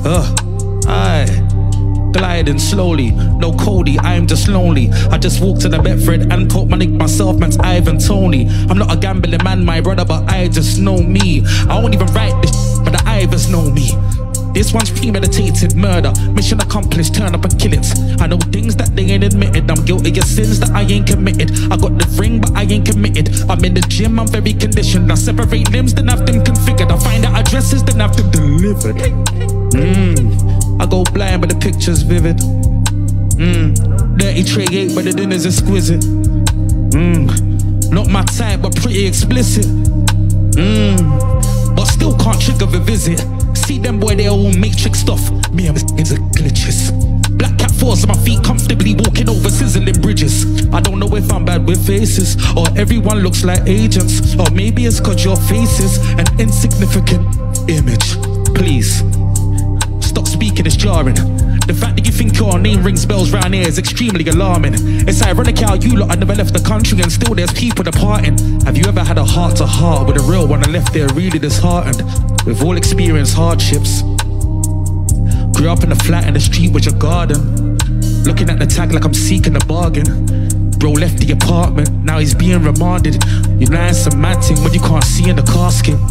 Aye. Gliding slowly, no Cody, I'm just lonely. I just walked to the Bedford and caught my nick myself, man's Ivan Tony. I'm not a gambling man, my brother, but I just know me. I won't even write this but the Ivers know me. This one's premeditated murder, mission accomplished, turn up and kill it. I know things that they ain't admitted, I'm guilty of sins that I ain't committed. I got the ring but I ain't committed. I'm in the gym, I'm very conditioned. I separate limbs, then have them configured. I find out addresses, then have them delivered. I go blind but the picture's vivid. Dirty tray 8 but the dinner's exquisite. Not my type but pretty explicit. But still can't trigger the visit. See them boy, they all matrix stuff. Me, I'm into glitches. Black cat 4s on my feet, comfortably walking over sizzling bridges. I don't know if I'm bad with faces, or everyone looks like agents, or maybe it's cause your face is an insignificant image. Please, stop speaking, it's jarring. The fact that you think your name rings bells round here is extremely alarming. It's ironic how you lot, I never left the country and still there's people departing. Have you ever had a heart-to-heart with a real one and left there really disheartened? We've all experienced hardships. Grew up in a flat in the street with your garden. Looking at the tag like I'm seeking a bargain. Bro left the apartment, now he's being remanded. You're lying semantic when you can't see in the casket.